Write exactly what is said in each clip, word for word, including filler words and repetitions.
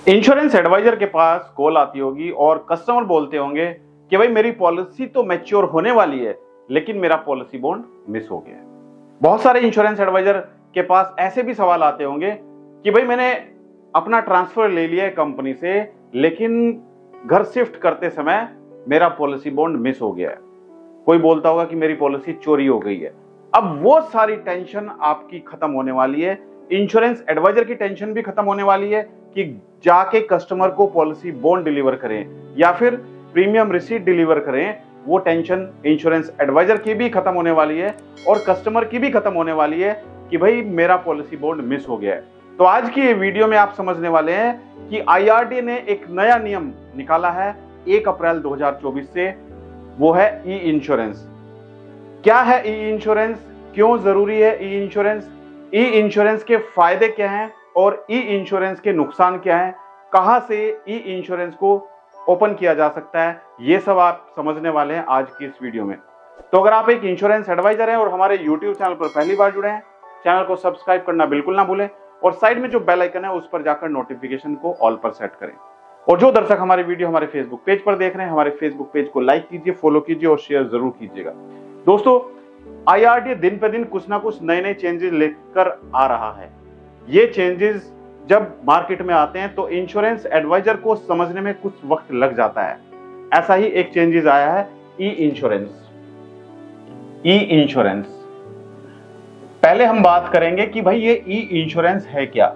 Insurance adviser के पास call आती होगी और कस्टमर बोलते होंगे कि भाई मेरी पॉलिसी तो मैच्योर होने वाली है लेकिन मेरा पॉलिसी बॉन्ड मिस हो गया है। बहुत सारे इंश्योरेंस एडवाइजर के पास ऐसे भी सवाल आते होंगे कि भाई मैंने अपना ट्रांसफर ले लिया है कंपनी से लेकिन घर शिफ्ट करते समय मेरा पॉलिसी बॉन्ड मिस हो गया है। कोई बोलता होगा कि मेरी पॉलिसी चोरी हो गई है। अब वो सारी टेंशन आपकी खत्म होने वाली है। इंश्योरेंस एडवाइजर की टेंशन भी खत्म होने वाली है कि जाके कस्टमर को पॉलिसी बॉन्ड डिलीवर करें या फिर प्रीमियम रिसीट डिलीवर करें। वो टेंशन इंश्योरेंस एडवाइजर की भी खत्म होने वाली है और कस्टमर की भी खत्म होने वाली है कि भाई मेरा पॉलिसी बॉन्ड मिस हो गया है। तो आज की ये वीडियो में आप समझने वाले हैं कि आईआरडीए ने एक नया नियम निकाला है एक अप्रैल दो हज़ार चौबीस से, वो है ई इंश्योरेंस। क्या है ई इंश्योरेंस, क्यों जरूरी है ई इंश्योरेंस, ई इंश्योरेंस के फायदे क्या हैं और ई इंश्योरेंस के नुकसान क्या हैं, कहां से ई इंश्योरेंस को ओपन किया जा सकता है, ये सब आप समझने वाले हैं आज की इस वीडियो में। तो अगर आप एक इंश्योरेंस एडवाइजर हैं और हमारे यूट्यूब चैनल पर पहली बार जुड़े हैं, चैनल को सब्सक्राइब करना बिल्कुल ना भूलें और साइड में जो बेल आइकन है उस पर जाकर नोटिफिकेशन को ऑल पर सेट करें। और जो दर्शक हमारी वीडियो हमारे फेसबुक पेज पर देख रहे हैं, हमारे फेसबुक पेज को लाइक कीजिए, फॉलो कीजिए और शेयर जरूर कीजिएगा। दोस्तों, आईआरडीए दिन पे दिन कुछ ना कुछ नए नए चेंजेस लेकर आ रहा है। ये चेंजेस जब मार्केट में आते हैं तो इंश्योरेंस एडवाइजर को समझने में कुछ वक्त लग जाता है। ऐसा ही एक चेंजेस आया है ई इंश्योरेंस। ई इंश्योरेंस पहले हम बात करेंगे कि भाई ये ई इंश्योरेंस है क्या।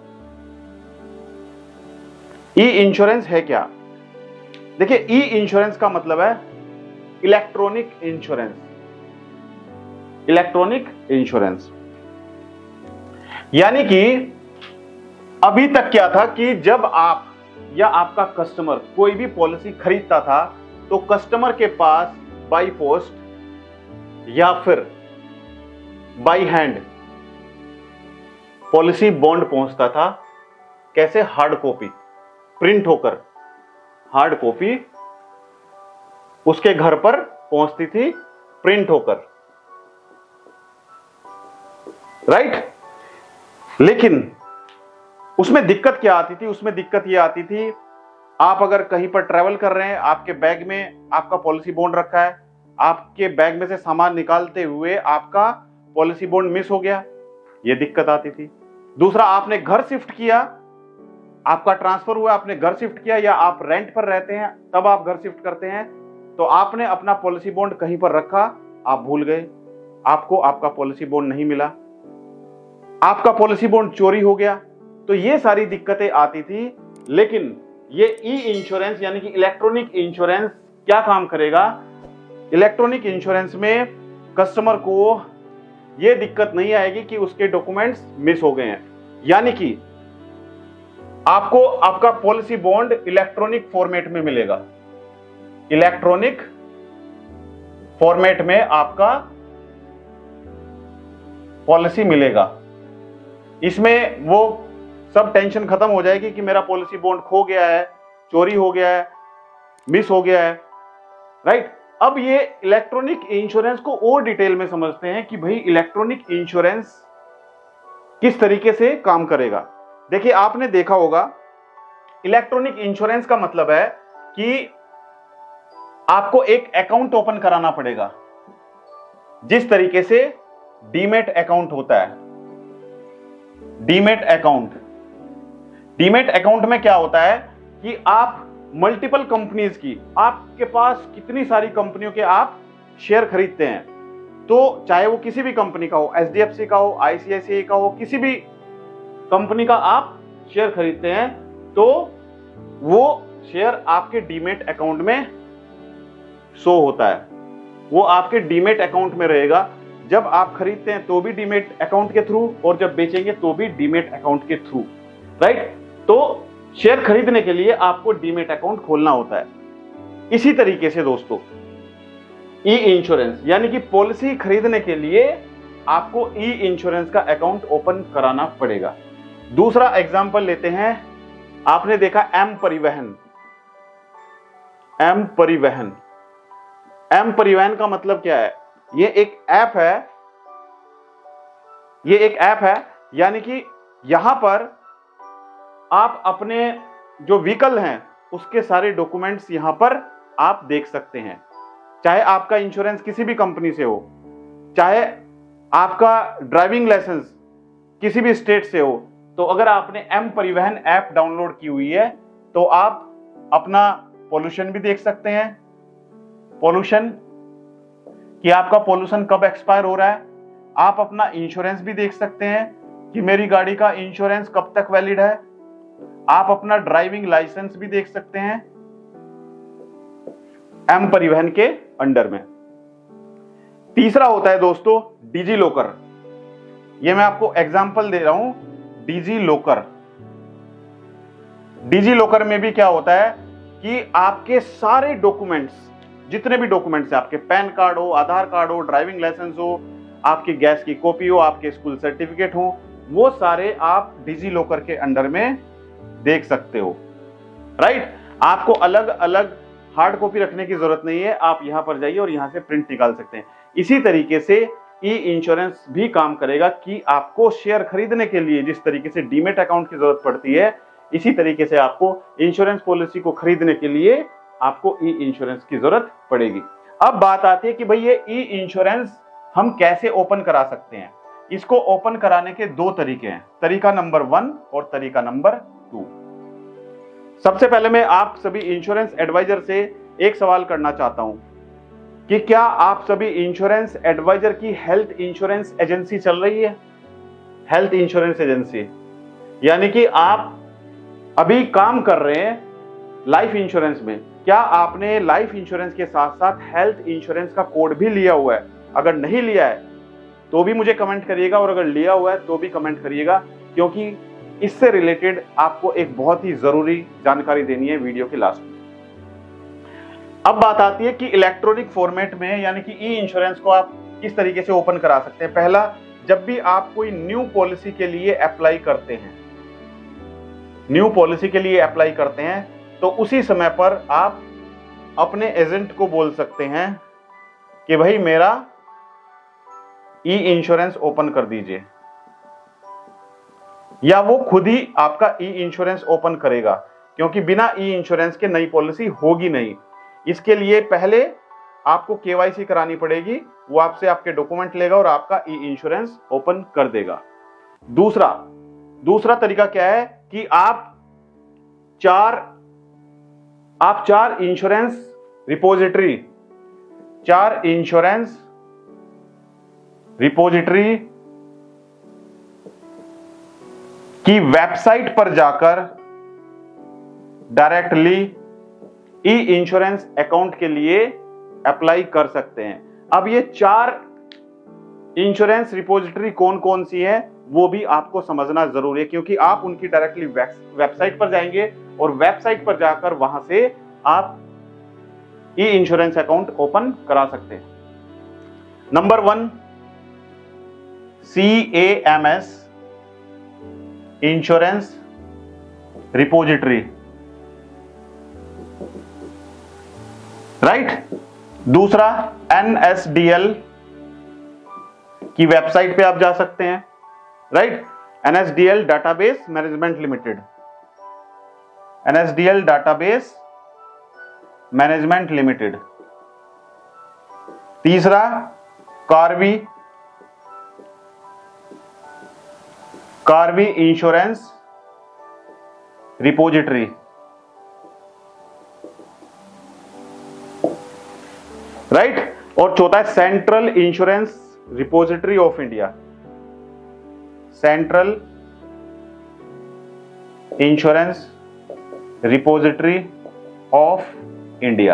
ई इंश्योरेंस है क्या? देखिए, ई इंश्योरेंस का मतलब है इलेक्ट्रॉनिक इंश्योरेंस। इलेक्ट्रॉनिक इंश्योरेंस यानी कि अभी तक क्या था कि जब आप या आपका कस्टमर कोई भी पॉलिसी खरीदता था तो कस्टमर के पास बाई पोस्ट या फिर बाई हैंड पॉलिसी बॉन्ड पहुंचता था। कैसे? हार्ड कॉपी प्रिंट होकर हार्ड कॉपी उसके घर पर पहुंचती थी प्रिंट होकर, राइट। लेकिन उसमें दिक्कत क्या आती थी? उसमें दिक्कत ये आती थी, आप अगर कहीं पर ट्रैवल कर रहे हैं, आपके बैग में आपका पॉलिसी बॉन्ड रखा है, आपके बैग में से सामान निकालते हुए आपका पॉलिसी बॉन्ड मिस हो गया, ये दिक्कत आती थी। दूसरा, आपने घर शिफ्ट किया, आपका ट्रांसफर हुआ, आपने घर शिफ्ट किया या आप रेंट पर रहते हैं तब आप घर शिफ्ट करते हैं, तो आपने अपना पॉलिसी बॉन्ड कहीं पर रखा, आप भूल गए, आपको आपका पॉलिसी बॉन्ड नहीं मिला, आपका पॉलिसी बॉन्ड चोरी हो गया। तो ये सारी दिक्कतें आती थी। लेकिन ये ई इंश्योरेंस यानी कि इलेक्ट्रॉनिक इंश्योरेंस क्या काम करेगा? इलेक्ट्रॉनिक इंश्योरेंस में कस्टमर को ये दिक्कत नहीं आएगी कि उसके डॉक्यूमेंट्स मिस हो गए हैं। यानी कि आपको आपका पॉलिसी बॉन्ड इलेक्ट्रॉनिक फॉर्मेट में मिलेगा। इलेक्ट्रॉनिक फॉर्मेट में आपका पॉलिसी मिलेगा। इसमें वो सब टेंशन खत्म हो जाएगी कि मेरा पॉलिसी बॉन्ड खो गया है, चोरी हो गया है, मिस हो गया है, राइट। अब ये इलेक्ट्रॉनिक इंश्योरेंस को और डिटेल में समझते हैं कि भाई इलेक्ट्रॉनिक इंश्योरेंस किस तरीके से काम करेगा। देखिए, आपने देखा होगा इलेक्ट्रॉनिक इंश्योरेंस का मतलब है कि आपको एक अकाउंट ओपन कराना पड़ेगा, जिस तरीके से डीमैट अकाउंट होता है। डीमैट अकाउंट डीमैट अकाउंट में क्या होता है कि आप मल्टीपल कंपनीज की, आपके पास कितनी सारी कंपनियों के आप शेयर खरीदते हैं, तो चाहे वो किसी भी कंपनी का हो, एचडीएफसी का हो, आईसीआईसीआई का हो, किसी भी कंपनी का आप शेयर खरीदते हैं, तो वो शेयर आपके डीमैट अकाउंट में शो होता है। वो आपके डीमैट अकाउंट में रहेगा। जब आप खरीदते हैं तो भी डीमैट अकाउंट के थ्रू और जब बेचेंगे तो भी डीमैट अकाउंट के थ्रू, राइट। तो शेयर खरीदने के लिए आपको डीमैट अकाउंट खोलना होता है। इसी तरीके से दोस्तों, ई इंश्योरेंस यानी कि पॉलिसी खरीदने के लिए आपको ई इंश्योरेंस का अकाउंट ओपन कराना पड़ेगा। दूसरा एग्जांपल लेते हैं। आपने देखा एम परिवहन। एम परिवहन एम परिवहन का मतलब क्या है? ये एक ऐप है। ये एक ऐप है यानी कि यहां पर आप अपने जो व्हीकल हैं उसके सारे डॉक्यूमेंट्स यहां पर आप देख सकते हैं। चाहे आपका इंश्योरेंस किसी भी कंपनी से हो, चाहे आपका ड्राइविंग लाइसेंस किसी भी स्टेट से हो, तो अगर आपने एम परिवहन ऐप डाउनलोड की हुई है तो आप अपना पॉल्यूशन भी देख सकते हैं, पॉल्यूशन कि आपका पॉल्यूशन कब एक्सपायर हो रहा है। आप अपना इंश्योरेंस भी देख सकते हैं कि मेरी गाड़ी का इंश्योरेंस कब तक वैलिड है। आप अपना ड्राइविंग लाइसेंस भी देख सकते हैं एम परिवहन के अंडर में। तीसरा होता है दोस्तों डिजी लॉकर। ये मैं आपको एग्जांपल दे रहा हूं, डिजी लॉकर। डिजी लॉकर में भी क्या होता है कि आपके सारे डॉक्यूमेंट्स, जितने भी डॉक्यूमेंट्स हैं, आपके पैन कार्ड हो, आधार कार्ड हो, ड्राइविंग लाइसेंस हो, आपकी गैस की कॉपी हो, आपके स्कूल सर्टिफिकेट हो, वो सारे आप डिजी लॉकर के अंडर में देख सकते हो। राइट, आपको अलग अलग हार्ड कॉपी रखने की जरूरत नहीं है, आप यहां पर जाइए और यहां से प्रिंट निकाल सकते हैं। इसी तरीके से ई इंश्योरेंस भी काम करेगा कि आपको शेयर खरीदने के लिए जिस तरीके से डीमेट अकाउंट की जरूरत पड़ती है, इसी तरीके से आपको इंश्योरेंस पॉलिसी को खरीदने के लिए आपको ई इंश्योरेंस की जरूरत पड़ेगी। अब बात आती है कि भाई ये ई इंश्योरेंस हम कैसे ओपन करा सकते हैं। इसको ओपन कराने के दो तरीके हैं, तरीका नंबर वन और तरीका नंबर टू। सबसे पहले मैं आप सभी इंश्योरेंस एडवाइजर से एक सवाल करना चाहता हूं कि क्या आप सभी इंश्योरेंस एडवाइजर की हेल्थ इंश्योरेंस एजेंसी चल रही है? हेल्थ इंश्योरेंस एजेंसी यानी कि आप अभी काम कर रहे हैं लाइफ इंश्योरेंस में। क्या आपने लाइफ इंश्योरेंस के साथ साथ हेल्थ इंश्योरेंस का कोड भी लिया हुआ है? अगर नहीं लिया है तो भी मुझे कमेंट करिएगा, और अगर लिया हुआ है तो भी कमेंट करिएगा, क्योंकि इससे रिलेटेड आपको एक बहुत ही जरूरी जानकारी देनी है वीडियो के लास्ट में। अब बात आती है कि इलेक्ट्रॉनिक फॉर्मेट में यानी कि ई इंश्योरेंस को आप किस तरीके से ओपन करा सकते हैं। पहला, जब भी आप कोई न्यू पॉलिसी के लिए अप्लाई करते हैं, न्यू पॉलिसी के लिए अप्लाई करते हैं तो उसी समय पर आप अपने एजेंट को बोल सकते हैं कि भाई मेरा ई इंश्योरेंस ओपन कर दीजिए, या वो खुद ही आपका ई इंश्योरेंस ओपन करेगा, क्योंकि बिना ई इंश्योरेंस के नई पॉलिसी होगी नहीं। इसके लिए पहले आपको केवाईसी करानी पड़ेगी, वो आपसे आपके डॉक्यूमेंट लेगा और आपका ई इंश्योरेंस ओपन कर देगा। दूसरा दूसरा तरीका क्या है कि आप चार आप चार इंश्योरेंस रिपोजिटरी चार इंश्योरेंस रिपोजिटरी की वेबसाइट पर जाकर डायरेक्टली ई इंश्योरेंस अकाउंट के लिए अप्लाई कर सकते हैं। अब ये चार इंश्योरेंस रिपोजिटरी कौन कौन सी है वो भी आपको समझना जरूरी है, क्योंकि आप उनकी डायरेक्टली वेबसाइट पर जाएंगे और वेबसाइट पर जाकर वहां से आप ई इंश्योरेंस अकाउंट ओपन करा सकते हैं। Number one, C A M S insurance repository, right. दूसरा, एन एस डी एल की वेबसाइट पे आप जा सकते हैं, right. N S D L database management limited, N S D L database management limited. तीसरा, Karvy Karvy insurance repository, right. और चौथा है central insurance repository of India, central insurance repository of India,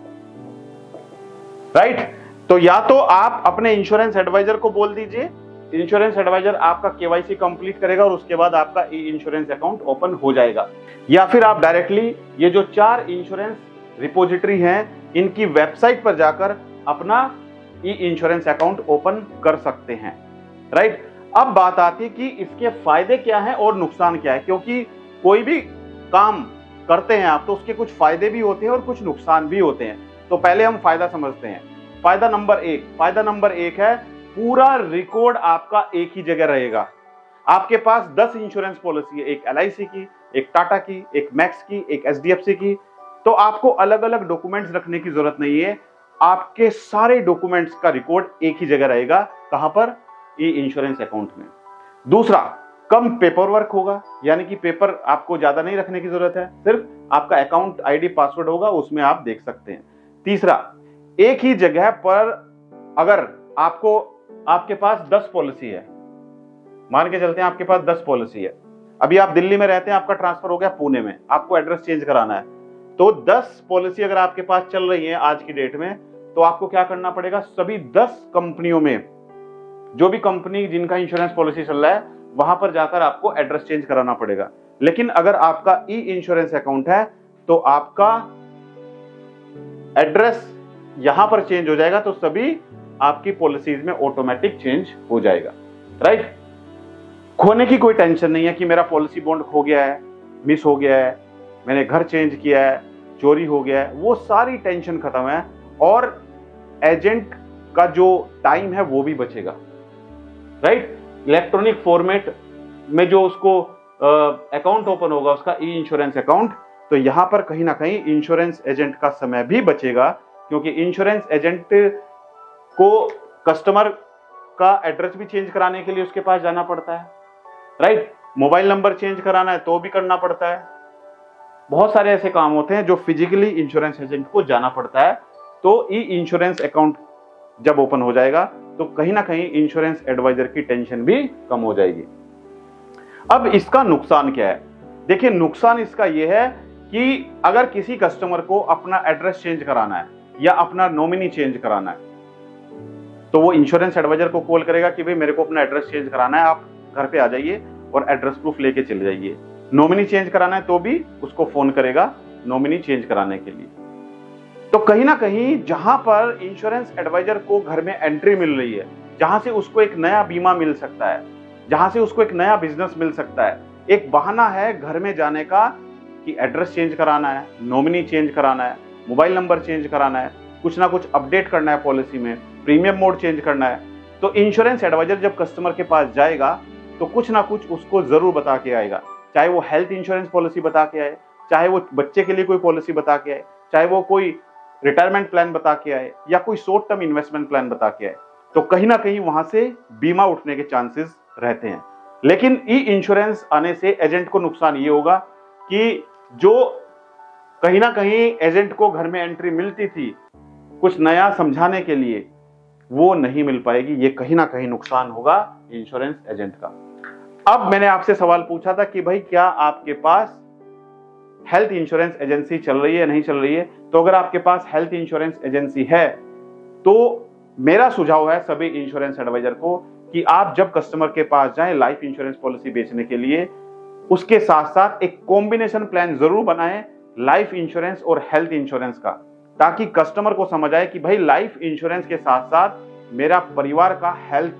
right. तो या तो आप अपने इंश्योरेंस एडवाइजर को बोल दीजिए, इंश्योरेंस एडवाइजर आपका केवाईसी कंप्लीट करेगा और उसके बाद आपका ई इंश्योरेंस अकाउंट ओपन हो जाएगा, या फिर आप डायरेक्टली ये जो चार इंश्योरेंस रिपोजिटरी हैं इनकी वेबसाइट पर जाकर अपना ई इंश्योरेंस अकाउंट ओपन कर सकते हैं, राइट। अब बात आती है कि इसके फायदे क्या हैं और नुकसान क्या है, क्योंकि कोई भी काम करते हैं आप तो उसके कुछ फायदे भी होते हैं और कुछ नुकसान भी होते हैं। तो पहले हम फायदा समझते हैं। फायदा नंबर एक फायदा नंबर एक है पूरा रिकॉर्ड आपका एक ही जगह रहेगा। आपके पास दस इंश्योरेंस पॉलिसी है, एक एल आई सी की, एक टाटा की, एक मैक्स की, एक एच डी एफ सी की। तो आपको अलग अलग डॉक्यूमेंट्स रखने की जरूरत नहीं है, आपके सारे डॉक्यूमेंट्स का रिकॉर्ड एक ही जगह रहेगा। कहां पर? ई इंश्योरेंस अकाउंट में। दूसरा, कम पेपर वर्क होगा, यानी कि पेपर आपको ज्यादा नहीं रखने की जरूरत है, सिर्फ आपका अकाउंट आईडी पासवर्ड होगा, उसमें आप देख सकते हैं। तीसरा, एक ही जगह पर अगर आपको आपके पास दस पॉलिसी है, मान के चलते हैं आपके पास दस पॉलिसी है, अभी आप दिल्ली में रहते हैं, आपका ट्रांसफर हो गया पुणे में, आपको एड्रेस चेंज कराना है, तो दस पॉलिसी अगर आपके पास चल रही है आज की डेट में, तो आपको क्या करना पड़ेगा? सभी दस कंपनियों में, जो भी कंपनी जिनका इंश्योरेंस पॉलिसी चल रहा है, वहां पर जाकर आपको एड्रेस चेंज कराना पड़ेगा। लेकिन अगर आपका ई इंश्योरेंस अकाउंट है तो आपका एड्रेस यहां पर चेंज हो जाएगा, तो सभी आपकी पॉलिसीज में ऑटोमेटिक चेंज हो जाएगा। राइट? खोने की कोई टेंशन नहीं है कि मेरा पॉलिसी बॉन्ड खो गया है, मिस हो गया है, मैंने घर चेंज किया है, चोरी हो गया है, वो सारी टेंशन खत्म है और एजेंट का जो टाइम है वो भी बचेगा। राइट? इलेक्ट्रॉनिक फॉर्मेट में जो उसको अकाउंट ओपन होगा, उसका ई इंश्योरेंस अकाउंट, तो यहां पर कहीं ना कहीं इंश्योरेंस एजेंट का समय भी बचेगा, क्योंकि इंश्योरेंस एजेंट को कस्टमर का एड्रेस भी चेंज कराने के लिए उसके पास जाना पड़ता है। राइट? मोबाइल नंबर चेंज कराना है तो भी करना पड़ता है। बहुत सारे ऐसे काम होते हैं जो फिजिकली इंश्योरेंस एजेंट को जाना पड़ता है। तो ई इंश्योरेंस अकाउंट जब ओपन हो जाएगा तो कहीं ना कहीं इंश्योरेंस एडवाइजर की टेंशन भी कम हो जाएगी। अब इसका नुकसान क्या है? देखिए, नुकसान इसका यह है कि अगर किसी कस्टमर को अपना एड्रेस चेंज कराना है या अपना नॉमिनी चेंज कराना है, तो वो इंश्योरेंस एडवाइजर को कॉल करेगा कि भाई मेरे को अपना एड्रेस चेंज कराना है, आप घर पे आ जाइए और एड्रेस प्रूफ लेके चले जाइए। नॉमिनी चेंज कराना है तो भी उसको फोन करेगा नॉमिनी चेंज कराने के लिए। तो कहीं ना कहीं जहां पर इंश्योरेंस एडवाइजर को घर में एंट्री मिल रही है, जहां से उसको एक नया बीमा मिल सकता है, जहां से उसको एक नया बिजनेस मिल सकता है, एक बहाना है घर में जाने का कि एड्रेस चेंज कराना है, नॉमिनी चेंज कराना है, मोबाइल नंबर चेंज कराना है, कुछ ना कुछ अपडेट करना है पॉलिसी में, प्रीमियम मोड चेंज करना है, तो इंश्योरेंस एडवाइजर जब कस्टमर के पास जाएगा तो कुछ ना कुछ उसको जरूर बता के आएगा। चाहे वो हेल्थ इंश्योरेंस पॉलिसी बता के आए, चाहे वो बच्चे के लिए कोई पॉलिसी बता के आए, चाहे वो कोई रिटायरमेंट प्लान बता के आए या कोई शॉर्ट टर्म इन्वेस्टमेंट प्लान बता के आए, तो कहीं ना कहीं वहां से बीमा उठने के चांसेस रहते हैं। लेकिन ई इंश्योरेंस आने से एजेंट को नुकसान ये होगा कि जो कहीं ना कहीं एजेंट को घर में एंट्री मिलती थी कुछ नया समझाने के लिए, वो नहीं मिल पाएगी। ये कहीं ना कहीं नुकसान होगा इंश्योरेंस एजेंट का। अब मैंने आपसे सवाल पूछा था कि भाई क्या आपके पास हेल्थ इंश्योरेंस एजेंसी चल रही है, नहीं चल रही है? तो अगर आपके पास हेल्थ इंश्योरेंस एजेंसी है तो मेरा सुझाव है सभी इंश्योरेंस एडवाइजर को कि आप जब कस्टमर के पास जाएं लाइफ इंश्योरेंस पॉलिसी बेचने के लिए, उसके साथ साथ एक कॉम्बिनेशन प्लान जरूर बनाएं लाइफ इंश्योरेंस और हेल्थ इंश्योरेंस का, ताकि कस्टमर को समझ आए कि भाई लाइफ इंश्योरेंस के साथ साथ मेरा परिवार का हेल्थ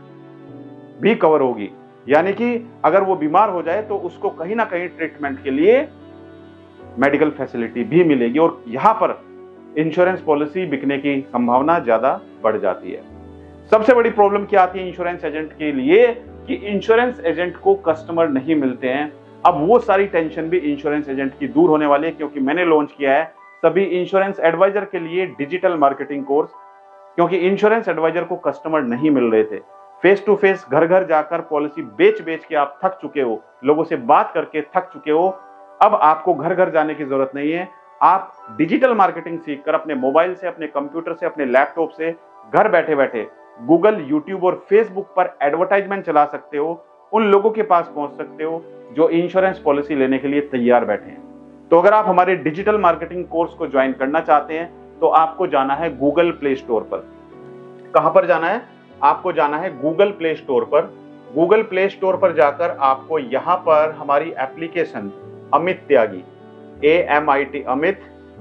भी कवर होगी, यानी कि अगर वो बीमार हो जाए तो उसको कहीं ना कहीं ट्रीटमेंट के लिए मेडिकल फैसिलिटी भी मिलेगी और यहां पर इंश्योरेंस पॉलिसी बिकने की संभावना ज्यादा बढ़ जाती है। सबसे बड़ी प्रॉब्लम क्या आती है इंश्योरेंस एजेंट के लिए कि इंश्योरेंस एजेंट को कस्टमर नहीं मिलते हैं। अब वो सारी टेंशन भी इंश्योरेंस एजेंट की दूर होने वाली है, क्योंकि मैंने लॉन्च किया है सभी इंश्योरेंस एडवाइजर के लिए डिजिटल मार्केटिंग कोर्स। क्योंकि इंश्योरेंस एडवाइजर को कस्टमर नहीं मिल रहे थे, फेस टू फेस घर घर जाकर पॉलिसी बेच बेच के आप थक चुके हो, लोगों से बात करके थक चुके हो। अब आपको घर घर जाने की जरूरत नहीं है, आप डिजिटल मार्केटिंग सीखकर अपने मोबाइल से, अपने कंप्यूटर से, अपने लैपटॉप से घर बैठे बैठे गूगल, यूट्यूब और फेसबुक पर एडवर्टाइजमेंट चला सकते हो, उन लोगों के पास पहुंच सकते हो जो इंश्योरेंस पॉलिसी लेने के लिए तैयार बैठे हैं। तो अगर आप हमारे डिजिटल मार्केटिंग कोर्स को ज्वाइन करना चाहते हैं तो आपको जाना है गूगल प्ले स्टोर पर। कहां पर जाना है? आपको जाना है गूगल प्ले स्टोर पर। गूगल प्ले स्टोर पर जाकर आपको यहां पर हमारी application Amit Tyagi, A M I T Amit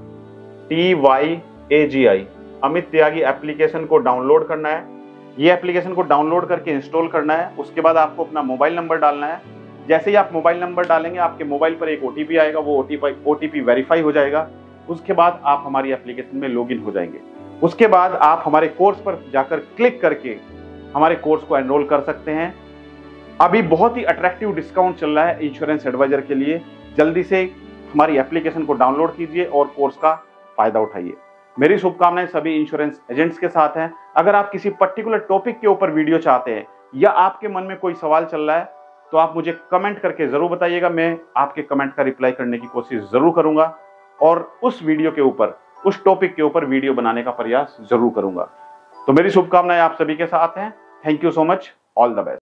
T Y A G I, Amit Tyagi application को डाउनलोड करना है। ये एप्लीकेशन को डाउनलोड करके इंस्टॉल करना है। उसके बाद आपको अपना मोबाइल नंबर डालना है। जैसे ही आप मोबाइल नंबर डालेंगे आपके मोबाइल पर एक ओटीपी आएगा, वो ओटीपी ओटीपी वेरीफाई हो जाएगा। उसके बाद आप हमारी एप्लीकेशन में लॉगिन हो जाएंगे। उसके बाद आप हमारे कोर्स पर जाकर क्लिक करके हमारे कोर्स को एनरोल कर सकते हैं। अभी बहुत ही अट्रैक्टिव डिस्काउंट चल रहा है इंश्योरेंस एडवाइजर के लिए। जल्दी से हमारी एप्लीकेशन को डाउनलोड कीजिए और कोर्स का फायदा उठाइए। मेरी शुभकामनाएं सभी इंश्योरेंस एजेंट्स के साथ हैं। अगर आप किसी पर्टिकुलर टॉपिक के ऊपर वीडियो चाहते हैं या आपके मन में कोई सवाल चल रहा है तो आप मुझे कमेंट करके जरूर बताइएगा। मैं आपके कमेंट का रिप्लाई करने की कोशिश जरूर करूंगा और उस वीडियो के ऊपर, उस टॉपिक के ऊपर वीडियो बनाने का प्रयास जरूर करूंगा। तो मेरी शुभकामनाएं आप सभी के साथ हैं। Thank you so much. All the best.